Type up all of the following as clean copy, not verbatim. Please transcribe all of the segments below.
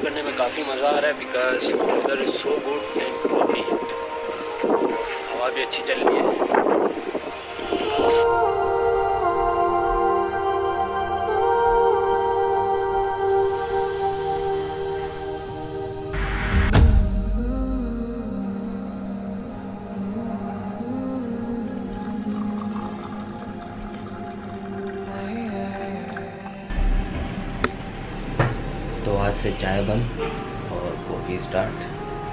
करने में काफ़ी मज़ा आ रहा है because weather is so good and coffee हवा भी अच्छी चल रही है। तो आज से चाय बंद और कॉफ़ी स्टार्ट।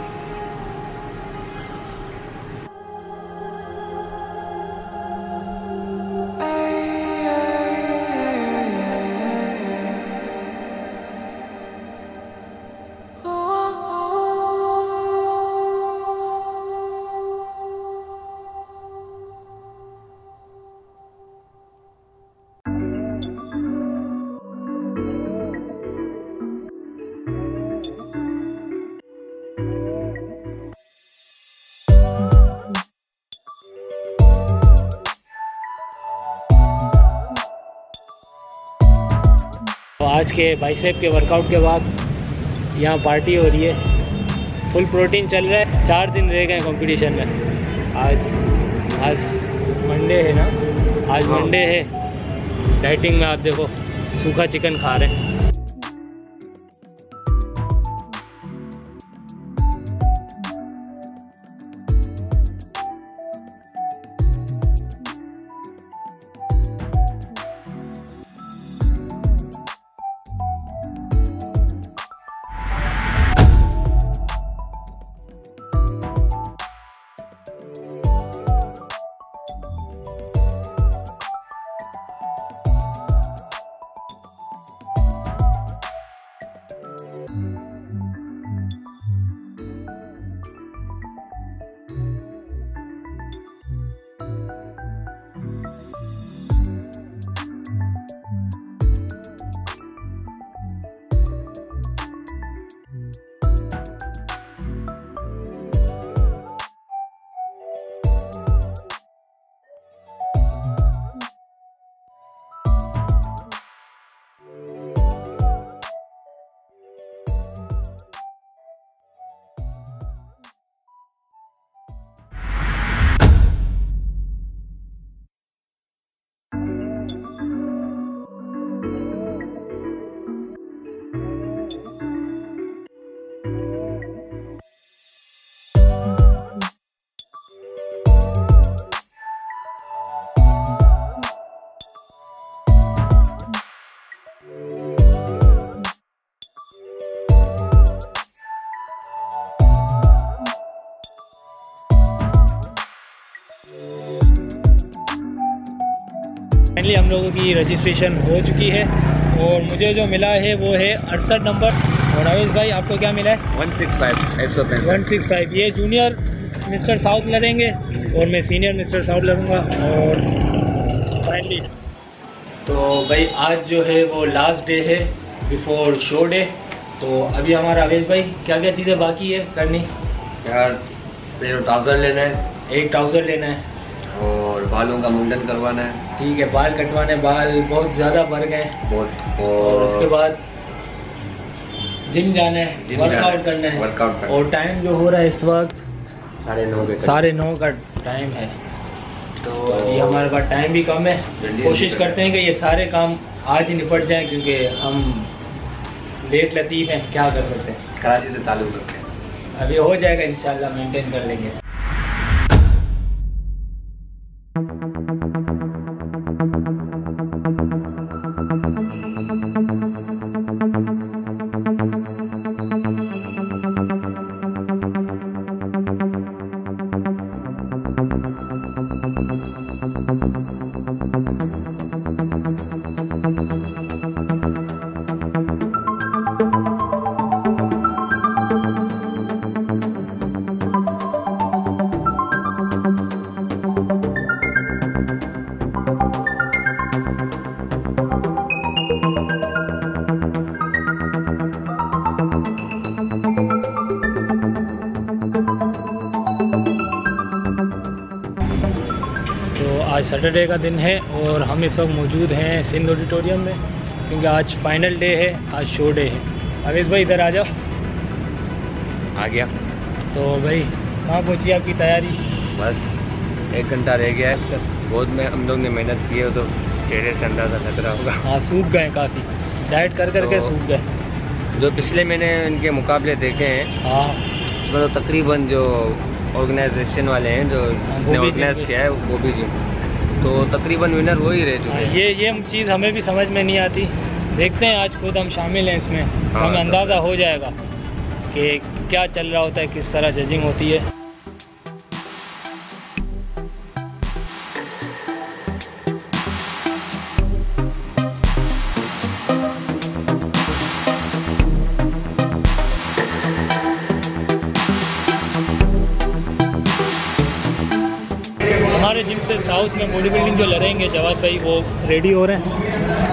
तो आज के बाइसेप के वर्कआउट के बाद यहाँ पार्टी हो रही है, फुल प्रोटीन चल रहा है। 4 दिन रह गए कंपटीशन में। आज मंडे है ना, आज मंडे है। डाइटिंग में आप देखो सूखा चिकन खा रहे हैं। फाइनली हम लोगों की रजिस्ट्रेशन हो चुकी है और मुझे जो मिला है वो है 68 नंबर। और आवेश भाई आपको क्या मिला है? 165। ये जूनियर मिस्टर साउथ लड़ेंगे और मैं सीनियर मिस्टर साउथ लड़ूंगा। और फाइनली तो भाई आज जो है वो लास्ट डे है बिफोर शो डे। तो अभी हमारा आवेश भाई क्या क्या चीज़ें बाकी है करनी? यार मेरे ट्राउज़र लेना है, एक ट्राउज़र लेना है और बालों का मुंडन करवाना है। ठीक है, बाल कटवाने, बाल बहुत ज़्यादा बढ़ गए बहुत। और उसके बाद जिम जाना है, वर्कआउट करना है। और टाइम जो हो रहा है इस वक्त 9:30 का टाइम है। तो अभी हमारे पास टाइम भी कम है। कोशिश करते हैं कि ये सारे काम आज ही निपट जाएं क्योंकि हम लेट लतीफ़ हैं, क्या कर सकते हैं। कराची से ताल्लुक़ रखते हैं, अभी हो जाएगा इंशाल्लाह, मेंटेन कर लेंगे। आज सैटरडे का दिन है और हम इस वक्त मौजूद हैं सिंध ऑडिटोरियम में क्योंकि आज फाइनल डे है, आज शो डे है। अवेश भाई इधर आ जाओ। आ गया। तो भाई कहाँ पहुँची आपकी तैयारी? बस 1 घंटा रह गया है। बहुत में हम लोग ने मेहनत की है, तो चेहरे से अंदाज़ा लग रहा होगा। हाँ, सूख गए काफ़ी, डाइट कर करके तो सूख गए। जो पिछले मैंने इनके मुकाबले देखे हैं, हाँ, उसमें तो तकरीबन जो ऑर्गेनाइजेशन वाले हैं, जो जिसने ऑर्गेनाइज किया है, वो भी जो तो तकरीबन विनर वो ही रह चुके हैं। ये चीज़ हमें भी समझ में नहीं आती। देखते हैं, आज खुद हम शामिल हैं इसमें, तो हमें अंदाज़ा हो जाएगा कि क्या चल रहा होता है, किस तरह जजिंग होती है। हमारे जिम से साउथ में बॉडी बिल्डिंग जो लड़ेंगे जवाद भाई, वो रेडी हो रहे हैं।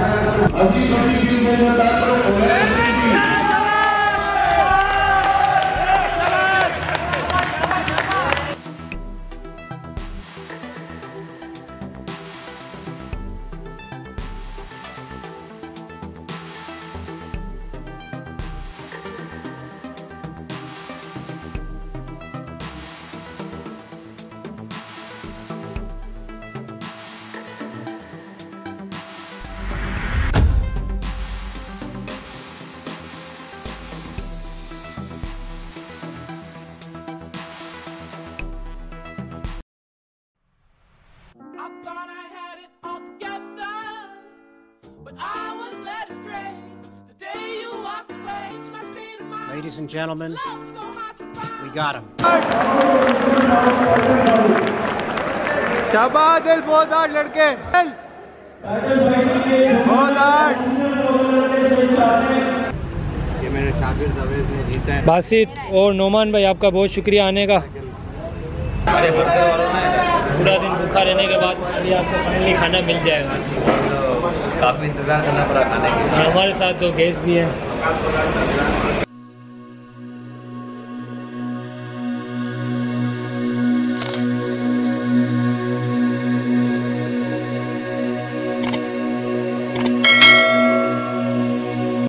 Ladies and gentlemen, we got him. शाबाश, बहुत हार्ड लड़के, बहुत हार्ड। ये मेरे शागिर्द अवैध ने जीता है। बासित और नोमान भाई, आपका बहुत शुक्रिया आने का। पूरा दिन भूखा रहने के बाद अभी आपको फाइनली खाना मिल जाएगा। काफ़ी इंतज़ार करना पड़ा खाने के लिए। और हमारे साथ 2 गेस्ट भी हैं।